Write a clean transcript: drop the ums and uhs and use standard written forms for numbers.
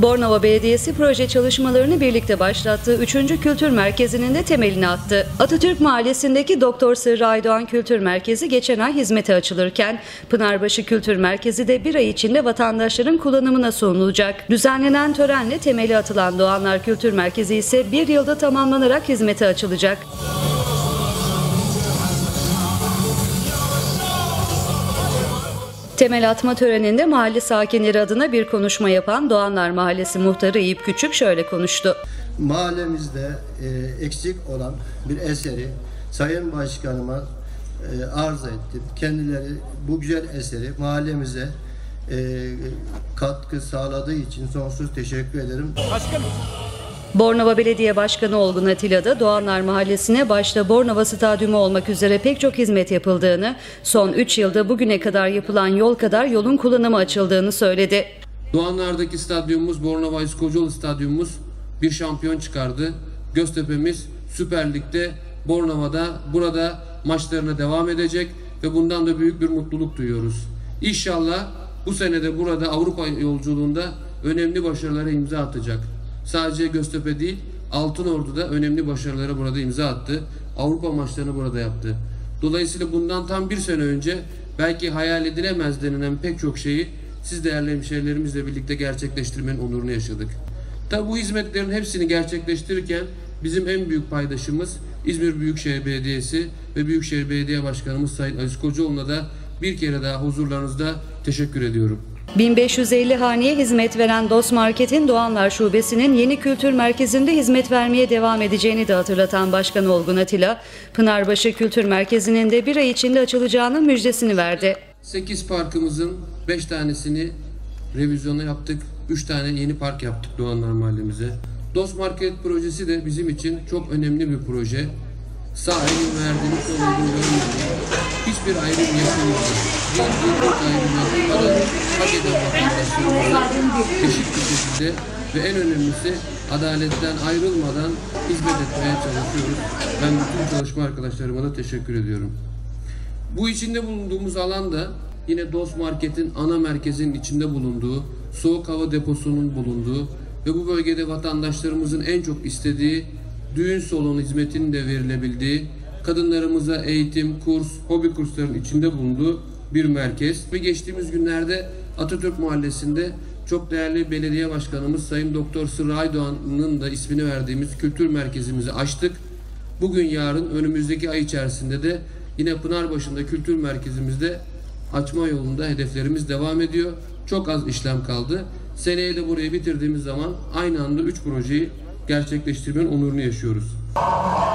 Bornova Belediyesi proje çalışmalarını birlikte başlattığı 3. Kültür Merkezi'nin de temelini attı. Atatürk Mahallesi'ndeki Doktor Sırrı Aydoğan Kültür Merkezi geçen ay hizmete açılırken Pınarbaşı Kültür Merkezi de bir ay içinde vatandaşların kullanımına sunulacak. Düzenlenen törenle temeli atılan Doğanlar Kültür Merkezi ise bir yılda tamamlanarak hizmete açılacak. Temel atma töreninde mahalle sakinleri adına bir konuşma yapan Doğanlar Mahallesi Muhtarı Eyüp Küçük şöyle konuştu. Mahallemizde eksik olan bir eseri Sayın Başkanıma arz ettim. Kendileri bu güzel eseri mahallemize katkı sağladığı için sonsuz teşekkür ederim. Başkanım. Bornova Belediye Başkanı Olgun Atilla da Doğanlar Mahallesi'ne başta Bornova Stadyumu olmak üzere pek çok hizmet yapıldığını, son 3 yılda bugüne kadar yapılan yol kadar yolun kullanıma açıldığını söyledi. Doğanlar'daki stadyumumuz, Bornova İskocaeli stadyumumuz bir şampiyon çıkardı. Göztepe'miz Süper Lig'de Bornova'da burada maçlarına devam edecek ve bundan da büyük bir mutluluk duyuyoruz. İnşallah bu sene de burada Avrupa yolculuğunda önemli başarılara imza atacak. Sadece Göztepe değil, Altınordu da önemli başarılara burada imza attı. Avrupa maçlarını burada yaptı. Dolayısıyla bundan tam bir sene önce belki hayal edilemez denilen pek çok şeyi siz değerli hemşehrilerimizle birlikte gerçekleştirmenin onurunu yaşadık. Tabi bu hizmetlerin hepsini gerçekleştirirken bizim en büyük paydaşımız İzmir Büyükşehir Belediyesi ve Büyükşehir Belediye Başkanımız Sayın Aziz Kocaoğlu'na da bir kere daha huzurlarınızda teşekkür ediyorum. 1550 haneye hizmet veren Dost Market'in Doğanlar Şubesi'nin yeni kültür merkezinde hizmet vermeye devam edeceğini de hatırlatan Başkan Olgun Atilla, Pınarbaşı Kültür Merkezi'nin de bir ay içinde açılacağının müjdesini verdi. 8 parkımızın 5 tanesini revizyonu yaptık, 3 tane yeni park yaptık Doğanlar Mahallemize. Dost Market projesi de bizim için çok önemli bir proje. Sahibin verdiğimiz sorumluluğu görmediği hiçbir ayrım yapılmadı. Bir ayrım yapılmadan hak eden vatandaşlarımıza eşit bir şekilde ve en önemlisi adaletten ayrılmadan hizmet etmeye çalışıyoruz. Ben bütün çalışma arkadaşlarıma da teşekkür ediyorum. Bu içinde bulunduğumuz alanda yine Dost Market'in ana merkezinin içinde bulunduğu, soğuk hava deposunun bulunduğu ve bu bölgede vatandaşlarımızın en çok istediği düğün salonu hizmetinin de verilebildiği, kadınlarımıza eğitim, kurs, hobi kurslarının içinde bulunduğu bir merkez. Ve geçtiğimiz günlerde Atatürk Mahallesi'nde çok değerli belediye başkanımız Sayın Doktor Sırrı Aydoğan'ın da ismini verdiğimiz kültür merkezimizi açtık. Bugün yarın önümüzdeki ay içerisinde de yine Pınarbaşı'nda kültür merkezimizde açma yolunda hedeflerimiz devam ediyor. Çok az işlem kaldı. Seneye de burayı bitirdiğimiz zaman aynı anda 3 projeyi gerçekleştirmenin onurunu yaşıyoruz.